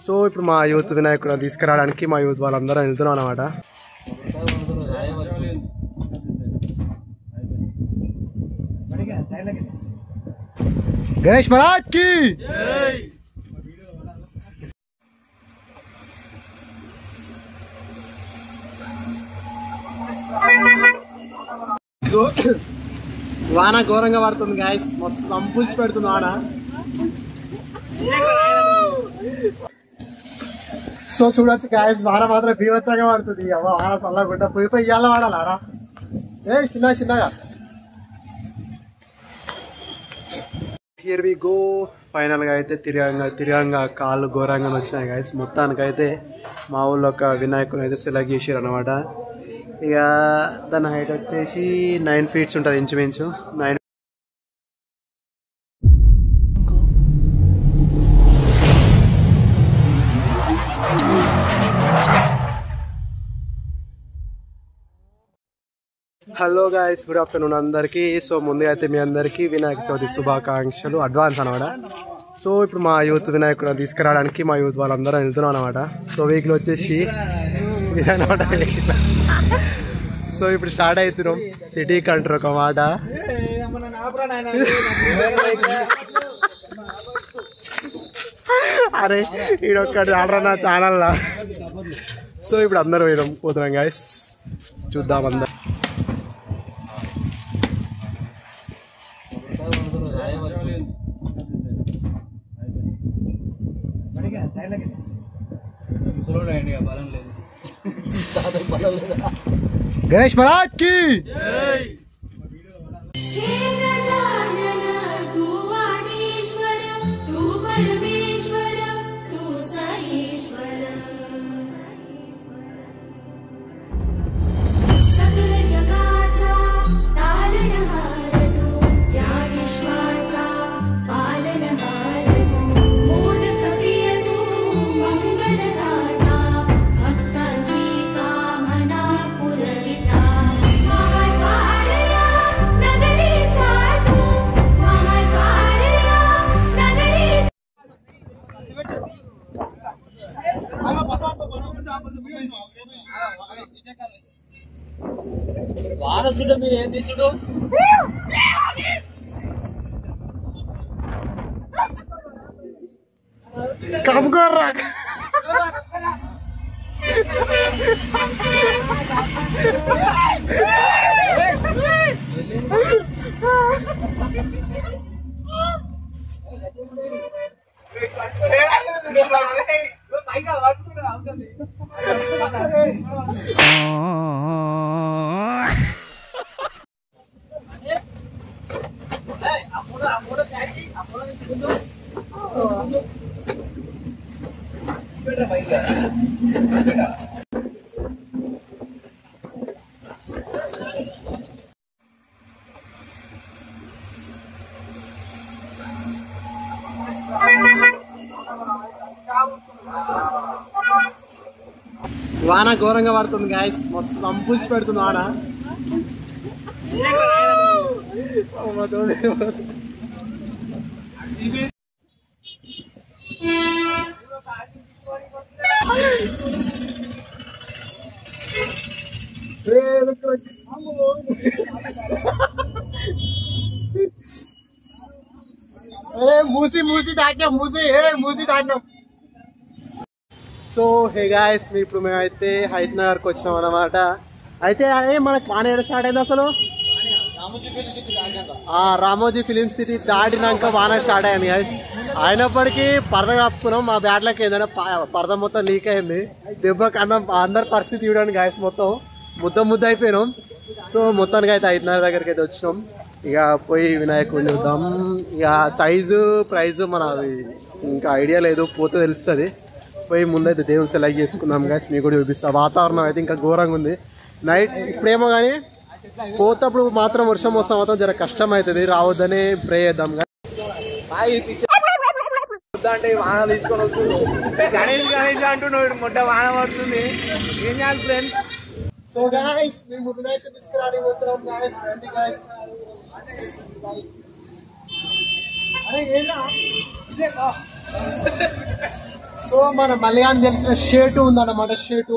So ఇప్పుడు మా youth వినాయకుడు తీసుకురావడానికి మా యూత్ వాళ్ళందరం వెళ్తున్నాం అన్నమాట. గణేష్ మహారాజ్ కి వాన ఘోరంగా పడుతుంది గాయస్, మస్తు సంపూచి పెడుతుంది వాన. సో చూడొచ్చు గాయస్, వాన మాత్రం బీవచ్చంగా పడుతుంది. అవ్వ వాన చల్లగుంట పోయిపోయి ఇయ్యాల వాడాలారా చిన్నగా. Here we go. ఫైనల్ గా అయితే తిరగంగా కాళ్ళు ఘోరంగా వచ్చినాయి గాయస్. మొత్తానికైతే మా ఊళ్ళో ఒక వినాయకుని అయితే సెలెక్ట్ చేసారు అనమాట. ఇక దాని హైట్ వచ్చేసి 9 feet ఉంటుంది ఇంచుమించు. 9. హలో గాయస్, గుడ్ ఆఫ్టర్నూన్ అందరికీ. సో ముందుగా అయితే మీ అందరికీ వినాయక చవితి శుభాకాంక్షలు అడ్వాన్స్ అనమాట. సో ఇప్పుడు మా యూత్ వినాయకుడు తీసుకురావడానికి మా యూత్ వాళ్ళందరం వెళ్తున్నాం అనమాట. సో వెహికల్ వచ్చేసి ఇదనమాట. సో ఇప్పుడు స్టార్ట్ అవుతున్నాం సిటీకి అంటారు ఒక మాట. అరే ఈడొక్కటి ఆడరా నా ఛానల్లా. సో ఇప్పుడు అందరం పోతున్నాం గాయస్, చూద్దాం అందరం. గణేష్ మహారాజ్ కి వారసుడు మీరు ఏం తీసుడు కమ్ముకోర్రా. వాన ఘోరంగా పడుతుంది గాయస్, మస్తు సంపూచి పెడుతుంది వాన. మూసి దాటినాం. సో హే గాయస్, ఇప్పుడు మేమైతే హైత్ నగర్కి వచ్చినాం అన్నమాట. అయితే అదే మనకు వాన ఏడు స్టార్ట్ అయింది అసలు. రామోజీ ఫిలిం సిటీ దాటినాక వాన స్టార్ట్ అయింది గాయస్. అయినప్పటికీ పరద కప్పుకున్నాం. మా బ్యాట్లకి ఏంటంటే పరద మొత్తం లీక్ అయింది. దెబ్బకి అందరి పరిస్థితి చూడండి గాయస్, మొత్తం ముద్ద అయిపోయినాం. సో మొత్తానికి అయితే హైత్ నగర్ దగ్గరికి అయితే వచ్చినాం. ఇక పోయి వినాయకుడిని చూద్దాం. ఇక సైజు ప్రైజు మనది ఇంకా ఐడియా లేదు, పోతే తెలుస్తుంది. పోయి ముందైతే దేవుని సెలెక్ట్ చేసుకున్నాం గాయస్, మీకు కూడా చూపిస్తా. వాతావరణం అయితే ఇంకా ఘోరంగా ఉంది. నైట్ ఇప్పుడేమో కానీ పోతప్పుడు మాత్రం వర్షం వస్తాం, మాత్రం జర కష్టం అవుతుంది. రావద్దని ప్రే చేద్దాం. అంటే వాన తీసుకొని వస్తుంది. గణేష్ అంటున్నాడు, మొట్ట వాన పడుతుంది. ఏం చేయాలి ఫ్రెండ్? సో గాయస్ మేము వినాయకుడిని తీసుకురావడానికి పోతున్నాం గాయస్. రండి గాయస్. అరే ఏంటా సో మన మలయాళం తెలిసిన షేటు ఉందన్నమాట. షేటు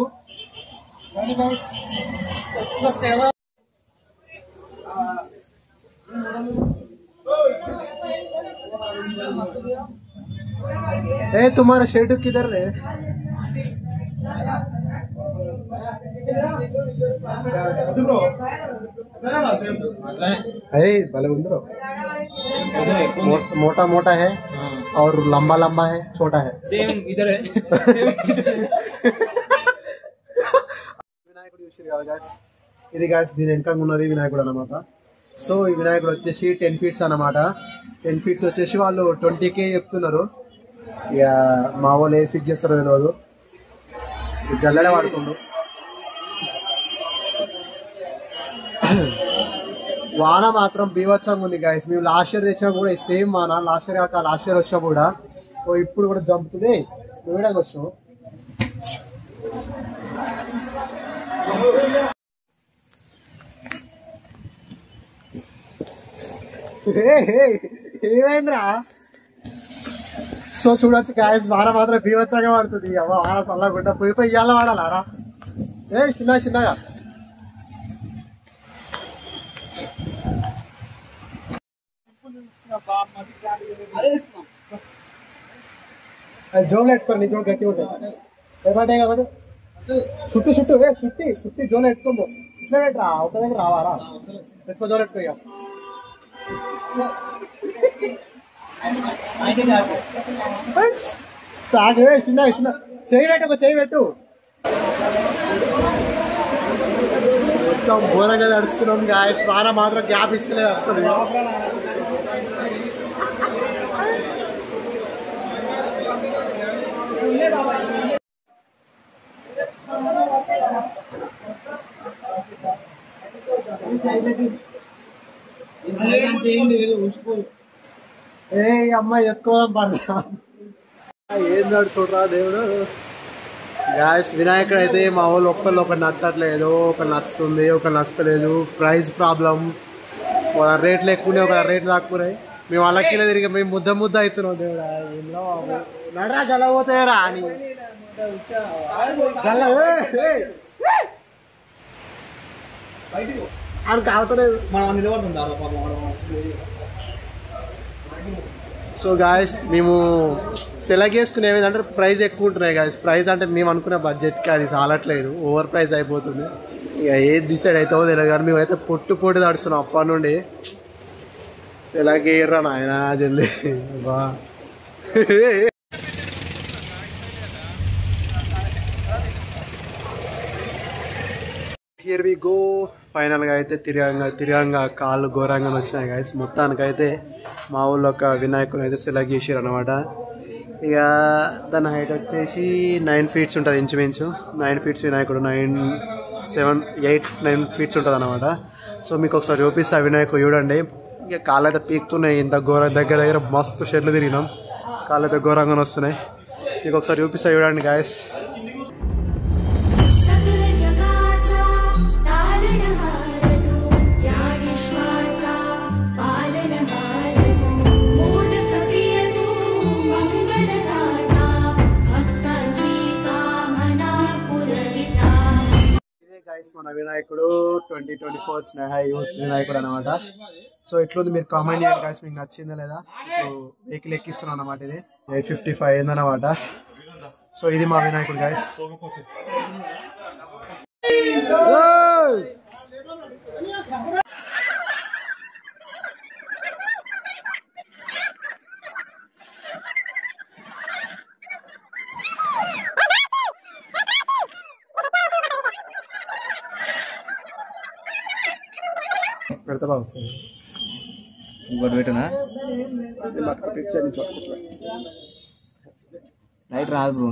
ए तुम्हारा शेडू किधर है? भले उधर मोटा मोटा है और लंबा लंबा है, छोटा है, सेम इधर है. వినాయకుడు చూసారు కదా గాయ్స్, ఇది గాయ్స్ దీని వెనక ఉన్నది వినాయకుడు అన్నమాట. సో ఈ వినాయకుడు వచ్చేసి 10 feet అన్నమాట. 10 feet వచ్చేసి వాళ్ళు 20K చెప్తున్నారు. ఇక మా వాళ్ళు ఏ ఫిక్స్ చేస్తారో తెలియదు. జల్లెడ వాడుకుండు. వాన మాత్రం బీభత్సంగా ఉంది గాయస్. మేము లాస్ట్ ఇయర్ తెచ్చినా కూడా సేమ్ వాన. లాస్ట్ ఇయర్ వచ్చినా కూడా ఇప్పుడు కూడా జంపుతుంది. వేయడానికి వచ్చాం. ఏమైందిరా? సో చూడొచ్చు గాయస్, వాన మాత్రం బీభత్సంగా పడుతుంది. అవ్వ వాన చల్లకుండా పోయి ఇయ్యాల వాడాలారా? చిన్నగా జోలు పెట్టుకోండి. నీ జోలు గట్టి ఉంటుంది కాబట్టి చుట్టి జోలు పెట్టుకోము. ఇట్లా పెట్టరా, ఒక దగ్గర రావాలా? పెట్టుకో, జోలు పెట్టుకో. చిన్న చేయి పెట్టు. మొత్తం ఘోరంగా నడుస్తున్నాం గాయస్. వాన మాత్రం గ్యాప్ ఇస్తలేదు అసలు. ఏ అమ్మాయి ఎక్కువ పర్లా ఏం నాడు చూడరా దేవుడు. గ్యాస్ వినాయకుడు అయితే మా వాళ్ళు ఒకరు నచ్చట్లేదు, ఒకరు నచ్చుతుంది, ఒకరు నచ్చలేదు. Price problem. ఒక రేట్లు ఎక్కువనే, ఒక రేట్లు తక్కువనాయి. మేము వాళ్ళకి తిరిగి మేము ముద్ద అవుతున్నాం. దేవుడా నడరా జల్లబోతాయరా అని కావతలేదు. సో గాయస్ మేము సెలెక్ట్ చేసుకునేవి అంటే ప్రైస్ ఎక్కువ ఉంటున్నాయి గాయస్. ప్రైస్ అంటే మేము అనుకునే బడ్జెట్కి అది చాలట్లేదు, ఓవర్ ప్రైస్ అయిపోతుంది. ఇక ఏది డిసైడ్ అవుతావో తెలియదు కానీ మేమైతే పొట్టు తడుస్తున్నాం అప్పటి నుండి. ఎలాగేర్రా నాయన జల్దీ బా. Here we go. ఫైనల్గా అయితే తిరగంగా కాళ్ళు ఘోరంగా వచ్చినాయి గాయస్. మొత్తానికైతే మా ఊళ్ళో ఒక వినాయకుని అయితే సెలెక్ట్ చేసారు అనమాట. ఇక దాని హైట్ వచ్చేసి 9 feet ఉంటుంది ఇంచుమించు. 9 feet వినాయకుడు. 9, 7, 8, 9 feet ఉంటుంది అనమాట. సో మీకు ఒకసారి చూపిస్తా వినాయకుడు చూడండి. ఇక కాళ్ళు అయితే పీకుతున్నాయి. ఇంత దగ్గర మస్తు షెడ్లు తిరిగినాం. కాళ్ళు అయితే ఘోరంగా వస్తున్నాయి. మీకు ఒకసారి చూపిస్తా చూడండి గాయస్. మన వినాయకుడు 2024 స్నేహ యూత్ వినాయకుడు అనమాట. సో ఇట్లుంది, మీరు కామెంట్ చేయండి గాయస్ మీకు నచ్చిందా లేదా. ఇప్పుడు వెహికల్ ఎక్కిస్తున్నాను అనమాట. ఇది 855 అయిందనమాట. సో ఇది మా వినాయకుడు గాయస్. పెడతా వస్తుంది ఇంకోటి పెట్టనా లైట్ రాదు బ్రో.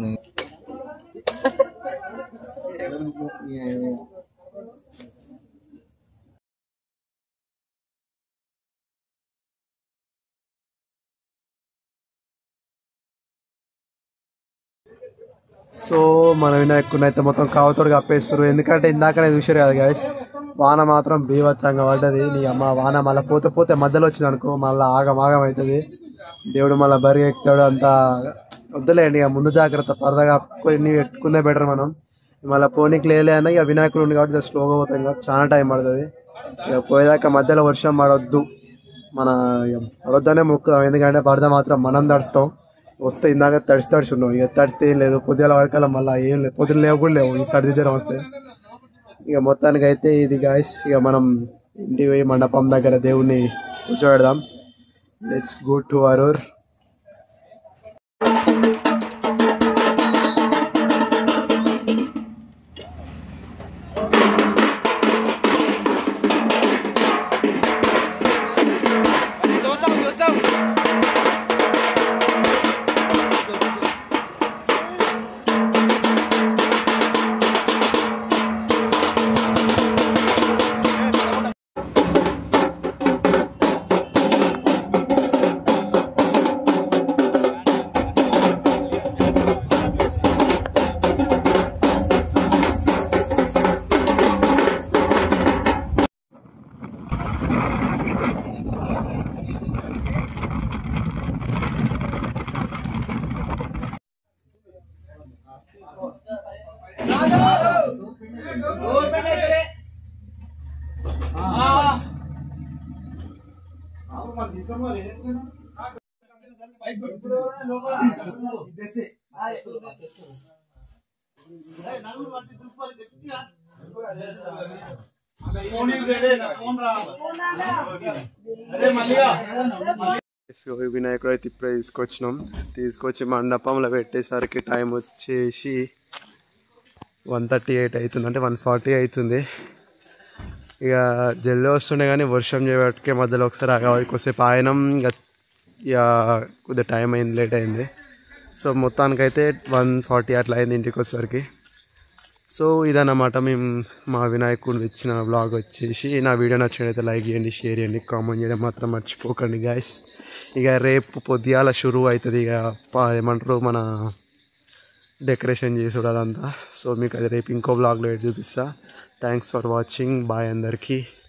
సో మన వినాయకుడిని అయితే మొత్తం కావతోడు కప్పేస్తారు. ఎందుకంటే ఇందాకనే చూసారు కదా గాయస్, వాన మాత్రం బీభత్సంగా పడ్డది. నీ అమ్మ వాన మళ్ళీ పోతే మధ్యలో వచ్చింది అనుకో మళ్ళీ ఆగం అవుతుంది. దేవుడు మళ్ళీ బరి ఎక్కుతాడు. అంతా వద్దులేండి ఇక ముందు జాగ్రత్త పరదాగా కొన్ని పెట్టుకుందే బెటర్ మనం మళ్ళీ పోనీకి లేలే అన్న ఇక వినాయకుడు ఉంది కాబట్టి స్లోగా పోతాం కాబట్టి చాలా టైం పడుతుంది ఇక పోయేదాకా మధ్యలో వర్షం పడొద్దు మన పడొద్దనే మొక్కుదాం ఎందుకంటే పడద మాత్రం మనం తడుస్తాం వస్తే ఇందాక తడిచి ఉన్నాం ఇక తడితే ఏం లేదు పొద్దుల వరకాల మళ్ళీ ఏం లేదు పొద్దున లేవు కూడా లేవు ఈ సర్ది జ్వరం వస్తే ఇక మొత్తానికి అయితే ఇది గాయస్ ఇక మనం ఇంటికి పోయి మండపం దగ్గర దేవుణ్ణి కూర్చోబెడదాం లెట్స్ గో టు అరూర్ వినాయకుడు అయితే ఇప్పుడే తీసుకొచ్చి మండపంలో పెట్టేసరికి టైం వచ్చేసి 1:38 అవుతుంది అంటే 1:40 అవుతుంది ఇక జల్దీ వస్తుండే కానీ వర్షం చేయబట్టికే మధ్యలో ఒకసారి ఆగాలి కొద్దిసేపు ఆయనం ఇక కొద్దిగా టైం అయింది లేట్ అయింది సో మొత్తానికైతే 1:40 అట్లా అయింది ఇంటికి వచ్చేసరికి సో ఇదన్నమాట మేము మా వినాయకుడు ఇచ్చిన వ్లాగ్ వచ్చేసి నా వీడియో నచ్చినట్లయితే లైక్ చేయండి షేర్ చేయండి కామెంట్ చేయడం మాత్రం మర్చిపోకండి గాయస్ ఇక రేపు పొద్దుగాల షురూ అవుతుంది ఇక ఏమంటారు మన డెకరేషన్ చేసుడు అదంతా సో మీకు అది రేపు ఇంకో వ్లాగ్లో చూపిస్తా థ్యాంక్స్ ఫర్ వాచింగ్ బాయ్ అందరికీ